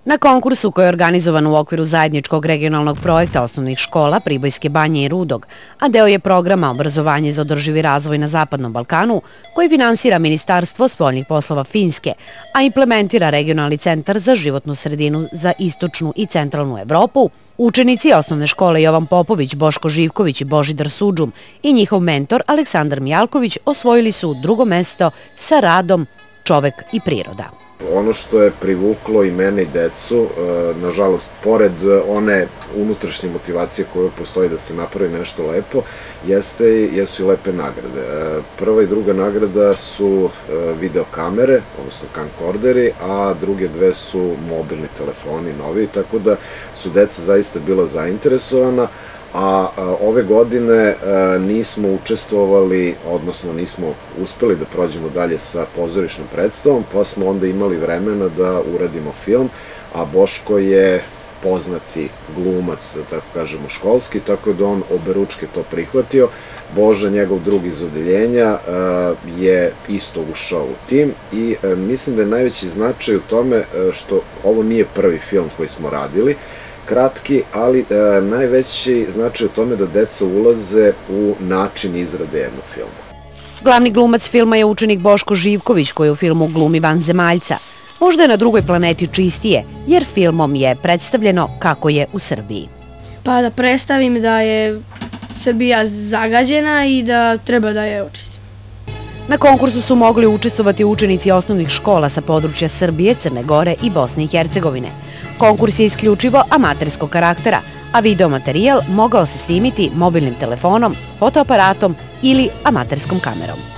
Na konkursu koji je organizovan u okviru zajedničkog regionalnog projekta osnovnih škola Pribojske banje i Rudog, a deo je programa Obrazovanje za održivi razvoj na Zapadnom Balkanu, koji finansira Ministarstvo spoljnih poslova Finske, a implementira Regionalni centar za životnu sredinu za istočnu i centralnu Evropu, učenici osnovne škole Jovan Popović, Boško Živković i Božidar Sudžum i njihov mentor Aleksandar Mijalković osvojili su drugo mesto sa radom Čovek i priroda. Ono što je privuklo i mene i decu, nažalost, pored one unutrašnje motivacije koja postoji da se napravi nešto lepo, jesu i lepe nagrade. Prva i druga nagrada su videokamere, odnosno camcorderi, a druge dve su mobilni telefoni novi, tako da su deca zaista bila zainteresovana, a ove godine nismo učestvovali, odnosno nismo uspeli da prođemo dalje sa pozorišnom predstavom, pa smo onda imali vremena da uradimo film, a Boško je poznati glumac, da tako kažemo, školski, tako da on oberučke to prihvatio. Boža, njegov drug iz odeljenja, je isto ušao u tim i mislim da je najveći značaj u tome što ovo nije prvi film koji smo radili, kratki, ali najveći značaj u tome da deca ulaze u način izrade jednog filma. Glavni glumac filma je učenik Boško Živković, koji u filmu glumi vanzemaljca. Možda je na drugoj planeti čistije, jer filmom je predstavljeno kako je u Srbiji. Pa da predstavim da je Srbija zagađena i da treba da je očistimo. Na konkursu su mogli učestvovati učenici osnovnih škola sa područja Srbije, Crne Gore i Bosne i Hercegovine. Konkurs je isključivo amaterskog karaktera, a videomaterijal mogao se snimiti mobilnim telefonom, fotoaparatom ili amaterskom kamerom.